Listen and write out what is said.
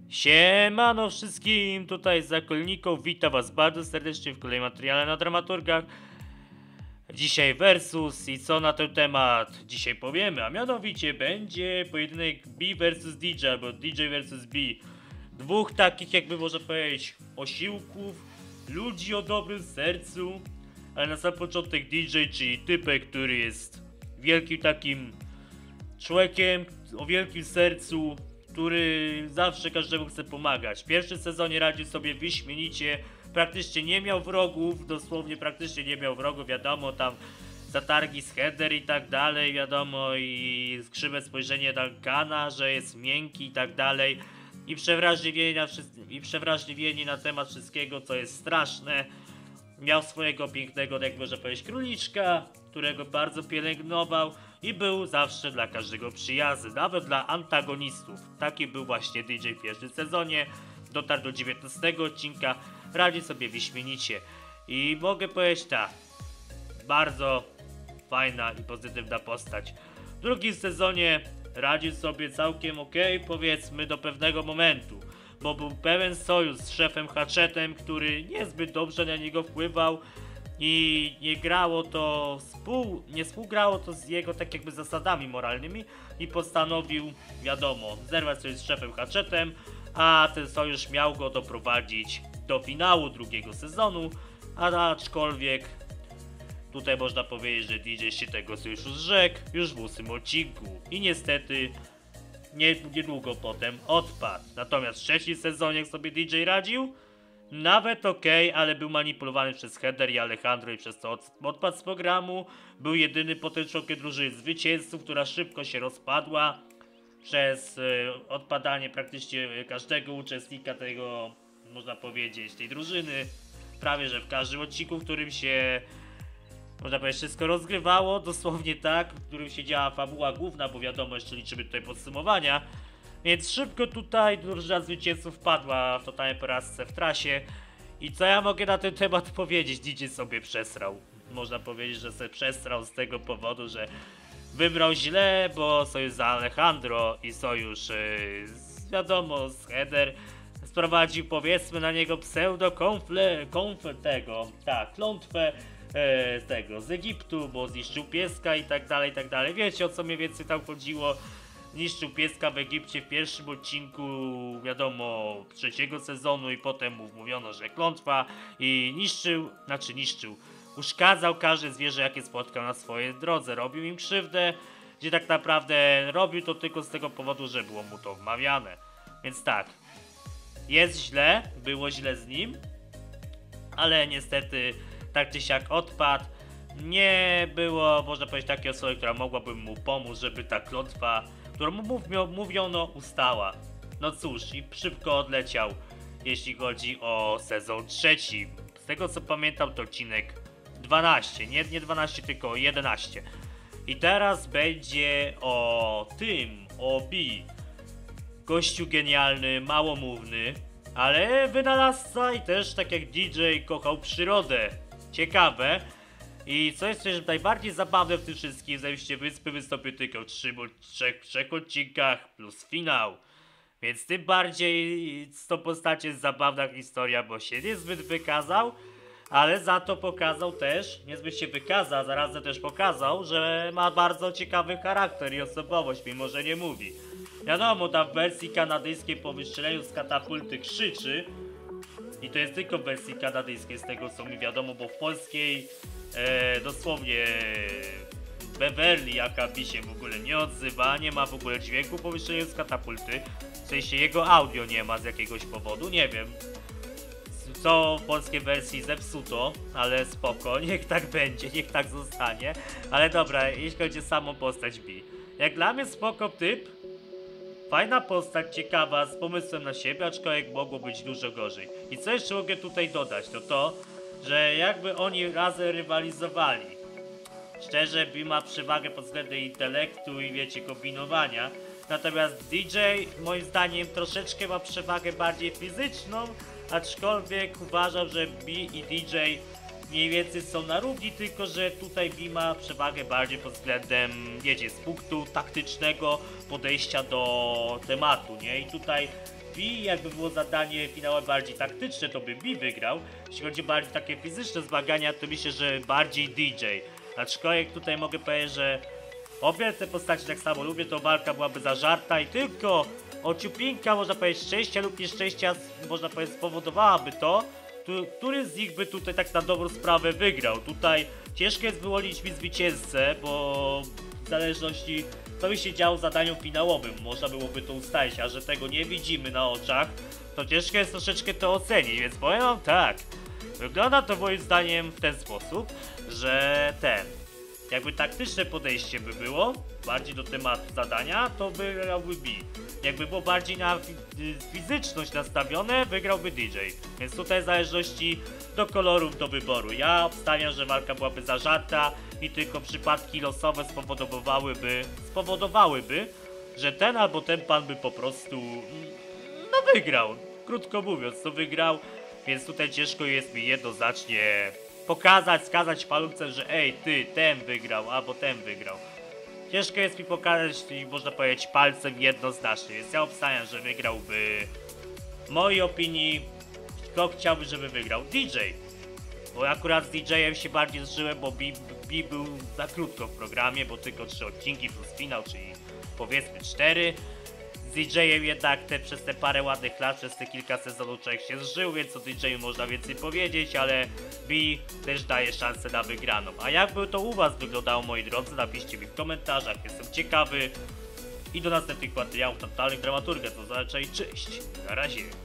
Siemano wszystkim, tutaj Zakolnikow, witam was bardzo serdecznie w kolejnym materiale na Dramaturgach. Dzisiaj versus i co na ten temat dzisiaj powiemy, a mianowicie będzie pojedynek B vs DJ, albo DJ vs B. Dwóch takich, jakby można powiedzieć, osiłków, ludzi o dobrym sercu, ale na sam początek DJ, czyli typek, który jest wielkim takim człowiekiem o wielkim sercu, który zawsze każdemu chce pomagać. W pierwszym sezonie radził sobie wyśmienicie, praktycznie nie miał wrogów, dosłownie praktycznie nie miał wrogów, wiadomo, tam zatargi z header i tak dalej, wiadomo, i krzywe spojrzenie Duncana, że jest miękki i tak dalej, i przewrażliwienie na temat wszystkiego, co jest straszne. Miał swojego pięknego, jak można powiedzieć, króliczka, którego bardzo pielęgnował i był zawsze dla każdego przyjazny, nawet dla antagonistów. Taki był właśnie DJ w pierwszym sezonie, dotarł do 19 odcinka, radzi sobie wyśmienicie. I mogę powiedzieć tak, bardzo fajna i pozytywna postać. W drugim sezonie radził sobie całkiem ok, powiedzmy do pewnego momentu, bo był pewien sojusz z szefem Hatchetem, który niezbyt dobrze na niego wpływał i nie współgrało to z jego tak jakby zasadami moralnymi i postanowił, wiadomo, zerwać sojusz z szefem Hatchetem, a ten sojusz miał go doprowadzić do finału drugiego sezonu, aczkolwiek tutaj można powiedzieć, że DJ się tego sojuszu zrzekł już w 8 odcinku i niestety niedługo potem odpadł. Natomiast w trzecim sezonie, jak sobie DJ radził, nawet ok, ale był manipulowany przez Heather i Alejandro i przez to odpadł z programu. Był jedyny potem członkiem drużyny zwycięzców, która szybko się rozpadła przez odpadanie praktycznie każdego uczestnika tego, można powiedzieć, tej drużyny. Prawie że w każdym odcinku, w którym się, można powiedzieć, wszystko rozgrywało, dosłownie tak, w którym się działa fabuła główna, bo wiadomo, jeszcze liczymy tutaj podsumowania. Więc szybko tutaj drużyna zwycięzców wpadła w totalnej porażce w trasie. I co ja mogę na ten temat powiedzieć? DJ sobie przesrał. Można powiedzieć, że sobie przesrał z tego powodu, że wybrał źle, bo sojusz z Alejandro i sojusz wiadomo, z Heather sprowadził, powiedzmy, na niego klątwę tego z Egiptu, bo zniszczył pieska i tak dalej, i tak dalej. Wiecie, o co mniej więcej tam chodziło. Niszczył pieska w Egipcie w pierwszym odcinku, wiadomo, trzeciego sezonu i potem mówiono, że klątwa i uszkadzał każde zwierzę, jakie spotkał na swojej drodze, robił im krzywdę, gdzie tak naprawdę robił to tylko z tego powodu, że było mu to wmawiane. Więc tak, jest źle, było źle z nim, ale niestety tak czy siak odpadł. Nie było, można powiedzieć, takiej osoby, która mogłaby mu pomóc, żeby ta klątwa, którą mu mówiono, ustała. No cóż, i szybko odleciał, jeśli chodzi o sezon trzeci. Z tego co pamiętam, to odcinek 12, nie 12, tylko 11. I teraz będzie o B. Gościu genialny, małomówny, ale wynalazca i też, tak jak DJ, kochał przyrodę. Ciekawe. I co jest też najbardziej zabawne w tym wszystkim, zajście wyspy wystąpił tylko w trzech odcinkach plus finał. Więc tym bardziej z tą postacią jest zabawna historia, bo się niezbyt wykazał, ale za to pokazał też, niezbyt się wykazał, a zarazem też pokazał, że ma bardzo ciekawy charakter i osobowość, mimo że nie mówi. Wiadomo, tam w wersji kanadyjskiej po wystrzeleniu z katapulty krzyczy. I to jest tylko w wersji kanadyjskiej, z tego co mi wiadomo, bo w polskiej dosłownie Beverly Akabi się w ogóle nie odzywa, nie ma w ogóle dźwięku po wystrzeleniu z katapulty. W sensie jego audio nie ma z jakiegoś powodu, nie wiem. Co w polskiej wersji zepsuto, ale spoko, niech tak będzie, niech tak zostanie. Ale dobra, jeśli chodzi o samą postać B. Jak dla mnie spoko typ, fajna postać, ciekawa, z pomysłem na siebie, aczkolwiek mogło być dużo gorzej. I co jeszcze mogę tutaj dodać, to że jakby oni razem rywalizowali. Szczerze, B ma przewagę pod względem intelektu i wiecie, kombinowania. Natomiast DJ moim zdaniem troszeczkę ma przewagę bardziej fizyczną, aczkolwiek uważam, że B i DJ mniej więcej są na równi, tylko że tutaj B ma przewagę bardziej pod względem, wiecie, z punktu taktycznego podejścia do tematu, nie? I tutaj B, jakby było zadanie finałowe bardziej taktyczne, to by B wygrał. Jeśli chodzi o bardziej takie fizyczne zmagania, to myślę, że bardziej DJ. Aczkolwiek tutaj mogę powiedzieć, że obie te postacie tak samo lubię, to walka byłaby zażarta i tylko ociupinka, można powiedzieć, szczęścia lub nieszczęścia, można powiedzieć, spowodowałaby to, który z nich by tutaj tak na dobrą sprawę wygrał. Tutaj ciężko jest wyłonić mi zwycięzcę, bo w zależności co by się działo w zadaniu finałowym, można byłoby to ustalić, a że tego nie widzimy na oczach, to ciężko jest troszeczkę to ocenić, więc powiem wam tak. Wygląda to moim zdaniem w ten sposób, że jakby taktyczne podejście by było, bardziej do tematu zadania, to wygrałby B. Jakby było bardziej na fizyczność nastawione, wygrałby DJ. Więc tutaj w zależności do kolorów do wyboru. Ja obstawiam, że walka byłaby zażarta i tylko przypadki losowe spowodowałyby, że ten albo ten pan by po prostu wygrał. Krótko mówiąc, to wygrał, więc tutaj ciężko jest mi jednoznacznie skazać palcem, że ej, ty, ten wygrał, albo ten wygrał. Ciężko jest mi pokazać, można powiedzieć, palcem jednoznacznie, więc ja obstawiam, że wygrałby, w mojej opinii, kto chciałby, żeby wygrał? DJ. Bo akurat z DJ-em się bardziej zżyłem, bo B był za krótko w programie, bo tylko 3 odcinki plus finał, czyli powiedzmy 4. Z DJ-em jednak przez te parę ładnych lat, przez te kilka sezonów człowiek się zżył, więc o DJ-u można więcej powiedzieć, ale B też daje szansę na wygraną. A jakby to u was wyglądało, moi drodzy, napiszcie mi w komentarzach, jestem ciekawy. I do następnych materiałów na totalnych dramaturgach, to znaczy cześć, na razie.